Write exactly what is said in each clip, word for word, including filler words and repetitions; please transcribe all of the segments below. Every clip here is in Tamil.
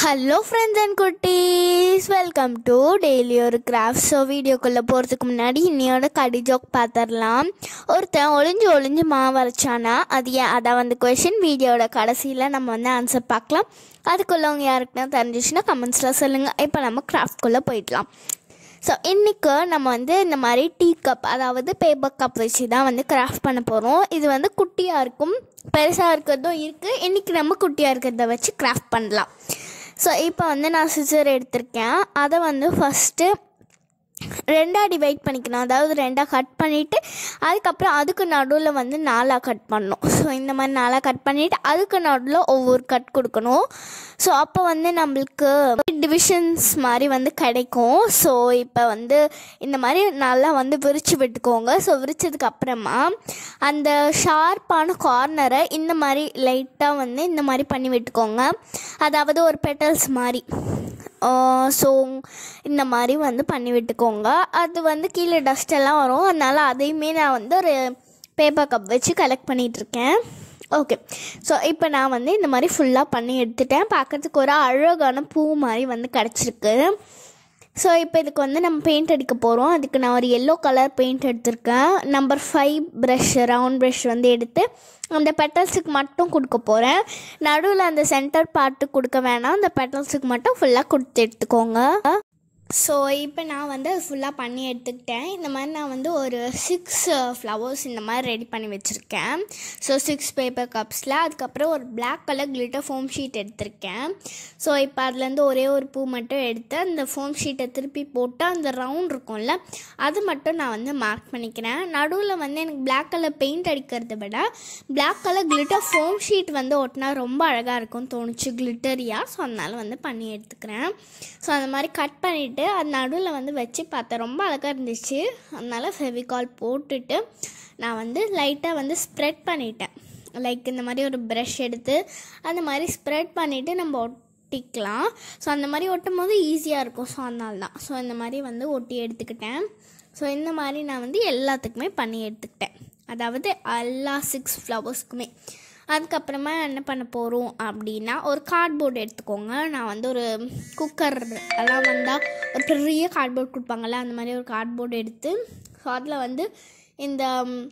Hello friends and cuties, welcome to dailyorucraft. So video குள்ள போறதுக்கு முன்னாடி இன்னையோட கடி ஜோக் பாத்தறலாம். ஒருத்தன் ஒளிஞ்சு ஒளிஞ்சு மாவு அரைச்சானா அது ஏன் அத வந்து क्वेश्चन வீடியோட கடைசில நம்ம வந்து ஆன்சர் பார்க்கலாம். அதுக்குள்ளவங்க யாருக்குன்னா தெரிஞ்சிச்சுனா கமெண்ட்ஸ்ல சொல்லுங்க. இப்போ நம்ம கிராஃப்ட் குள்ள போய்டலாம். ஸோ இன்றைக்கு நம்ம வந்து இந்த மாதிரி teacup அதாவது பேப்பர் கப் வச்சு தான் வந்து கிராஃப்ட் பண்ண போகிறோம். இது வந்து குட்டியாக இருக்கும், பெருசாக இருக்கிறதும் இருக்குது. இன்றைக்கி நம்ம குட்டியாக இருக்கிறத வச்சு கிராஃப்ட் பண்ணலாம். ஸோ இப்போ வந்து நான் சிசர் எடுத்திருக்கேன். அதை வந்து ஃபஸ்ட்டு ரெண்டாக டிவைட் பண்ணிக்கணும். அதாவது ரெண்டாக கட் பண்ணிவிட்டு அதுக்கப்புறம் அதுக்கு நடுவில் வந்து நாலாக கட் பண்ணணும். ஸோ இந்த மாதிரி நாலாக கட் பண்ணிவிட்டு அதுக்கு நடுவில் ஒவ்வொரு கட் கொடுக்கணும். ஸோ அப்போ வந்து நம்மளுக்கு டிவிஷன்ஸ் மாதிரி வந்து கிடைக்கும். ஸோ இப்போ வந்து இந்த மாதிரி நல்லா வந்து விரித்து விட்டுக்கோங்க. ஸோ விரிச்சதுக்கு அப்புறமா அந்த ஷார்ப்பான கார்னரை இந்த மாதிரி லைட்டாக வந்து இந்த மாதிரி பண்ணி விட்டுக்கோங்க. அதாவது ஒரு பெட்டல்ஸ் மாதிரி. ஸோ இந்த மாதிரி வந்து பண்ணி விட்டுக்கோங்க. அது வந்து கீழே டஸ்ட் எல்லாம் வரும், அதனால் அதையுமே நான் வந்து ஒரு பேப்பர் கப் வச்சு கலெக்ட் பண்ணிகிட்ருக்கேன். ஓகே, ஸோ இப்போ நான் வந்து இந்த மாதிரி ஃபுல்லாக பண்ணி எடுத்துட்டேன். பார்க்கறதுக்கு ஒரு அழகான பூ மாதிரி வந்து கிடச்சிருக்கு. ஸோ இப்போ இதுக்கு வந்து நம்ம பெயிண்ட் அடிக்க போகிறோம். அதுக்கு நான் ஒரு எல்லோ கலர் பெயிண்ட் எடுத்திருக்கேன். Number five brush, round brush வந்து எடுத்து அந்த பெட்டல்ஸுக்கு மட்டும் கொடுக்க போகிறேன். நடுவில் அந்த சென்டர் பார்ட்டு கொடுக்க வேணாம், அந்த பெட்டல்ஸுக்கு மட்டும் ஃபுல்லாக கொடுத்து எடுத்துக்கோங்க. ஸோ இப்போ நான் வந்து அது ஃபுல்லாக பண்ணி எடுத்துக்கிட்டேன். இந்த மாதிரி நான் வந்து ஒரு சிக்ஸ் ஃப்ளவர்ஸ் இந்த மாதிரி ரெடி பண்ணி வச்சுருக்கேன். ஸோ சிக்ஸ் பேப்பர் கப்ஸில் அதுக்கப்புறம் ஒரு black colour glitter foam sheet எடுத்திருக்கேன். ஸோ இப்போ அதுலேருந்து ஒரே ஒரு பூ மட்டும் எடுத்து அந்த ஃபோம் ஷீட்டை திருப்பி போட்டு அந்த ரவுண்ட் இருக்கும்ல அது மட்டும் நான் வந்து மார்க் பண்ணிக்கிறேன். நடுவில் வந்து எனக்கு பிளாக் கலர் பெயிண்ட் அடிக்கிறத விட black colour glitter foam sheet வந்து ஒட்டினா ரொம்ப அழகாக இருக்கும்னு தோணுச்சு, கிளிட்டரியாக. ஸோ அதனால் வந்து பண்ணி எடுத்துக்கிறேன். ஸோ அந்த மாதிரி கட் பண்ணிவிட்டு அது நடுவில் வந்து வச்சு பார்த்தேன், ரொம்ப அழகாக இருந்துச்சு. அதனால் ஃபெவிகால் போட்டுட்டு நான் வந்து லைட்டாக வந்து ஸ்ப்ரெட் பண்ணிட்டேன். லைக் இந்த மாதிரி ஒரு ப்ரஷ் எடுத்து அந்த மாதிரி ஸ்ப்ரெட் பண்ணிவிட்டு நம்ம ஒட்டிக்கலாம். ஸோ அந்த மாதிரி ஒட்டும் போது ஈஸியாக இருக்கும். ஸோ அதனால தான் ஸோ இந்த மாதிரி வந்து ஒட்டி எடுத்துக்கிட்டேன். ஸோ இந்த மாதிரி நான் வந்து எல்லாத்துக்குமே பண்ணி எடுத்துக்கிட்டேன், அதாவது எல்லா சிக்ஸ் ஃப்ளவர்ஸ்க்குமே. அதுக்கப்புறமா என்ன பண்ண போகிறோம் அப்படின்னா ஒரு கார்ட்போர்டு எடுத்துக்கோங்க. நான் வந்து ஒரு குக்கர் எல்லாம் வந்தால் ஒரு பெரிய கார்ட்போர்ட் கொடுப்பாங்கள்ல, அந்த மாதிரி ஒரு கார்ட்போர்டு எடுத்து ஸோ அதில் வந்து இந்த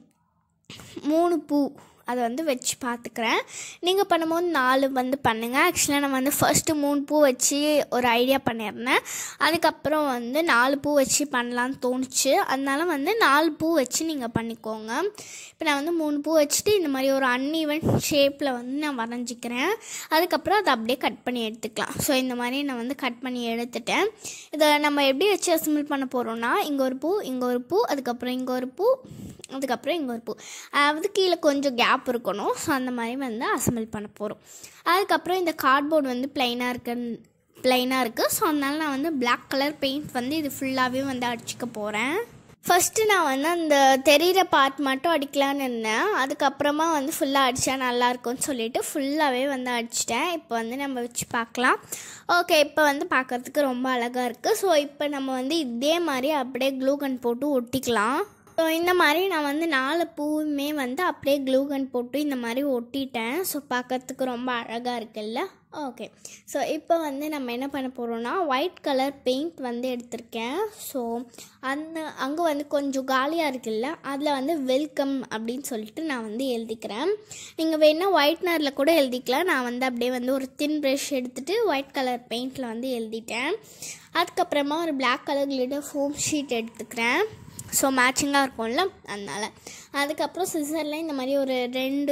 மூணு பூ அதை வந்து வச்சு பார்த்துக்கிறேன். நீங்கள் பண்ணும்போது நாலு வந்து பண்ணுங்கள். ஆக்சுவலாக நான் வந்து ஃபஸ்ட்டு மூணு பூ வச்சு ஒரு ஐடியா பண்ணியிருந்தேன். அதுக்கப்புறம் வந்து நாலு பூ வச்சு பண்ணலான்னு தோணுச்சு. அதனால வந்து நாலு பூ வச்சு நீங்கள் பண்ணிக்கோங்க. இப்போ நான் வந்து மூணு பூ வச்சுட்டு இந்த மாதிரி ஒரு அன்ஈவன் ஷேப்பில் வந்து நான் வரைஞ்சிக்கிறேன். அதுக்கப்புறம் அதை அப்படியே கட் பண்ணி எடுத்துக்கலாம். ஸோ இந்த மாதிரி நான் வந்து கட் பண்ணி எடுத்துட்டேன். இதை நம்ம எப்படி வச்சு அசம்பிள் பண்ண போகிறோன்னா இங்கே ஒரு பூ, இங்கே ஒரு பூ, அதுக்கப்புறம் இங்கே ஒரு பூ, அதுக்கப்புறம் இங்கே ஒரு பூ, அதாவது கீழே கொஞ்சம் கேப் இருக்கணும். ஸோ அந்த மாதிரி வந்து அசம்பிள் பண்ண போகிறோம். அதுக்கப்புறம் இந்த கார்ட்போர்டு வந்து ப்ளைனாக இருக்க ப்ளைனாக இருக்குது. ஸோ அதனால நான் வந்து பிளாக் கலர் பெயிண்ட் வந்து இது ஃபுல்லாகவே வந்து அடிச்சுக்க போகிறேன். ஃபஸ்ட்டு நான் வந்து அந்த தெரிகிற பார்ட் மட்டும் அடிக்கலான்னு இருந்தேன். அதுக்கப்புறமா வந்து ஃபுல்லாக அடித்தா நல்லாயிருக்கும்னு சொல்லிவிட்டு ஃபுல்லாகவே வந்து அடிச்சிட்டேன். இப்போ வந்து நம்ம வச்சு பார்க்கலாம். ஓகே, இப்போ வந்து பார்க்குறதுக்கு ரொம்ப அழகாக இருக்குது. ஸோ இப்போ நம்ம வந்து இதே மாதிரி அப்படியே க்ளூ கன் போட்டு ஒட்டிக்கலாம். ஸோ இந்த மாதிரி நான் வந்து நாலு பூவுமே வந்து அப்படியே க்ளூ கன் போட்டு இந்த மாதிரி ஒட்டிட்டேன். ஸோ பார்க்கறதுக்கு ரொம்ப அழகாக இருக்குல்ல. ஓகே, ஸோ இப்போ வந்து நம்ம என்ன பண்ண போகிறோன்னா ஒயிட் கலர் பெயிண்ட் வந்து எடுத்திருக்கேன். ஸோ அந்த அங்கே வந்து கொஞ்சம் காலியாக இருக்குல்ல, அதில் வந்து வெல்கம் அப்படின்னு சொல்லிட்டு நான் வந்து எழுதிக்கிறேன். நீங்கள் வேணால் ஒயிட்னரில் கூட எழுதிக்கலாம். நான் வந்து அப்படியே வந்து ஒரு தின் ப்ரஷ் எடுத்துகிட்டு ஒயிட் கலர் பெயிண்டில் வந்து எழுதிட்டேன். அதுக்கப்புறமா ஒரு black colour glitter foam sheet எடுத்துக்கிறேன். ஸோ மேட்சிங்காக இருக்கும்ல அதனால். அதுக்கப்புறம் சிசரில் இந்த மாதிரி ஒரு ரெண்டு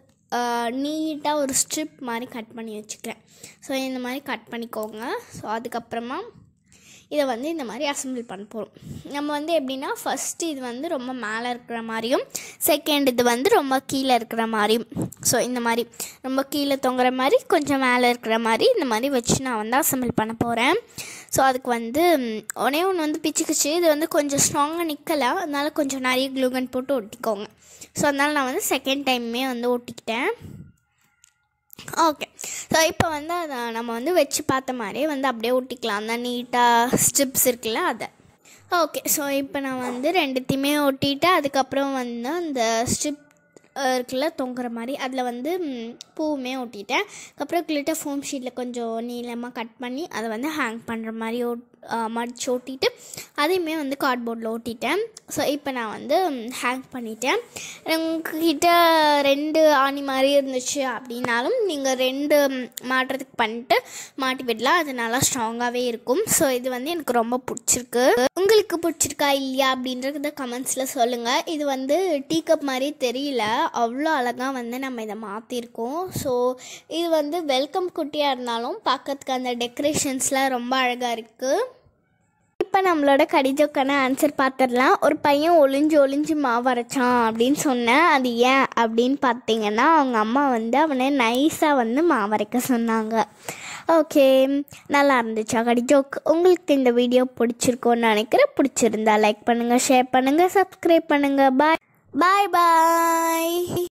நீட்டாக ஒரு ஸ்ட்ரிப் மாதிரி கட் பண்ணி வச்சுக்கிறேன். ஸோ இந்த மாதிரி கட் பண்ணிக்கோங்க. ஸோ அதுக்கப்புறமா இதை வந்து இந்த மாதிரி அசம்பிள் பண்ண போகிறோம். நம்ம வந்து எப்படின்னா ஃபஸ்ட்டு இது வந்து ரொம்ப மேலே இருக்கிற மாதிரியும் செகண்ட் இது வந்து ரொம்ப கீழே இருக்கிற மாதிரியும், ஸோ இந்த மாதிரி ரொம்ப கீழே தொங்குற மாதிரி கொஞ்சம் மேலே இருக்கிற மாதிரி இந்த மாதிரி வச்சு நான் வந்து அசம்பிள் பண்ண போகிறேன். ஸோ அதுக்கு வந்து ஒன்றே ஒன்று வந்து பிச்சுக்குச்சு. இது வந்து கொஞ்சம் ஸ்ட்ராங்காக நிற்கலை, அதனால் கொஞ்சம் நிறைய க்ளூகன் போட்டு ஒட்டிக்கோங்க. ஸோ அதனால் நான் வந்து செகண்ட் டைமே வந்து ஒட்டிக்கிட்டேன். ஓகே, ஸோ இப்போ வந்து அதை நம்ம வந்து வச்சு பார்த்த மாதிரியே வந்து அப்படியே ஒட்டிக்கலாம். அந்த நீட்டாக ஸ்ட்ரிப்ஸ் இருக்குல்ல அதை. ஓகே, ஸோ இப்போ நான் வந்து ரெண்டுத்தையுமே ஒட்டிட்டு அதுக்கப்புறம் வந்து அந்த ஸ்ட்ரிப் இருக்குல்ல தொங்குற மாதிரி அதில் வந்து பூவுமே ஒட்டிட்டேன். அப்புறம் கிளிட்டர் ஃபோம் ஷீட்டில் கொஞ்சம் நீளமாக கட் பண்ணி அதை வந்து ஹேங் பண்ணுற மாதிரி ஓட் மடிச்சு ஒட்டிட்டு அதையுமே வந்து கார்ட்போர்டில் ஒட்டிட்டேன். ஸோ இப்போ நான் வந்து ஹேங் பண்ணிட்டேன். உங்ககிட்ட ரெண்டு ஆணி மாதிரி இருந்துச்சு அப்படின்னாலும் நீங்கள் ரெண்டு மாட்டுறதுக்கு பண்ணிட்டு மாட்டி விடலாம். அது நல்லா ஸ்ட்ராங்காகவே இருக்கும். ஸோ இது வந்து எனக்கு ரொம்ப பிடிச்சிருக்கு. உங்களுக்கு பிடிச்சிருக்கா இல்லையா அப்படின்றத கமெண்ட்ஸில் சொல்லுங்கள். இது வந்து டீக்கப் மாதிரி தெரியல, அவ்வளோ அழகாக வந்து நம்ம இதை மாற்றிருக்கோம். ஸோ இது வந்து வெல்கம் குட்டியாக இருந்தாலும் பார்க்கறதுக்கு அந்த டெக்கரேஷன்ஸ்லாம் ரொம்ப அழகாக இருக்குது. இப்போ நம்மளோட கடிஜோக்கான ஆன்சர் பார்த்துடலாம். ஒரு பையன் ஒளிஞ்சு ஒளிஞ்சு மாவு அரைச்சான் அப்படின்னு சொன்னேன். அது ஏன் அப்படின்னு பார்த்தீங்கன்னா அவங்க அம்மா வந்து அவனை நைஸாக வந்து மாவு அரைக்க சொன்னாங்க. ஓகே, நல்லா இருந்துச்சா கடிஜோக்? உங்களுக்கு இந்த வீடியோ பிடிச்சிருக்கோன்னு நினைக்கிறேன். பிடிச்சிருந்தா லைக் பண்ணுங்கள், ஷேர் பண்ணுங்கள், சப்ஸ்கிரைப் பண்ணுங்கள். பாய் பாய் பாய்.